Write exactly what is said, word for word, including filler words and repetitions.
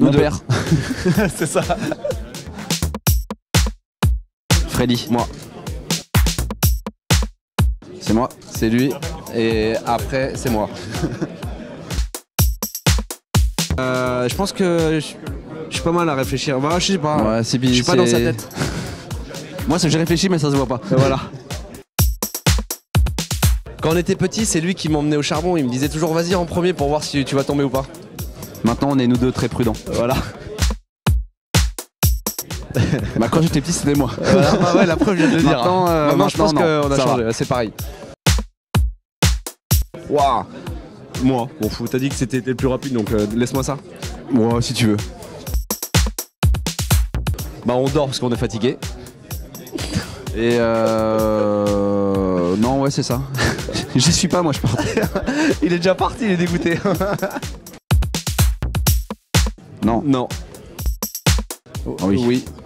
Mon deux. père. C'est ça. Freddy. Moi. C'est moi. C'est lui. Et après, c'est moi. euh, je pense que je, je suis pas mal à réfléchir. Bah, je sais pas. Ouais, c'est je suis pas dans sa tête. Moi, j'ai réfléchi, mais ça se voit pas. Voilà. Quand on était petit, c'est lui qui m'emmenait au charbon. Il me disait toujours vas-y en premier pour voir si tu vas tomber ou pas. Maintenant, on est nous deux très prudents. Voilà. Bah, quand j'étais petit, c'était moi. Voilà. Bah ouais, la preuve, je viens de le dire. Maintenant, euh, maintenant, je pense maintenant, qu'on a ça changé. va. C'est pareil. Waouh. Moi, bon fou, t'as dit que c'était le plus rapide, donc euh, laisse-moi ça. Moi, si tu veux. Bah on dort parce qu'on est fatigué. Et euh... Non, ouais, c'est ça. J'y suis pas, moi, je partais. Il est déjà parti, il est dégoûté. Non. Non. Ah oui. Oui.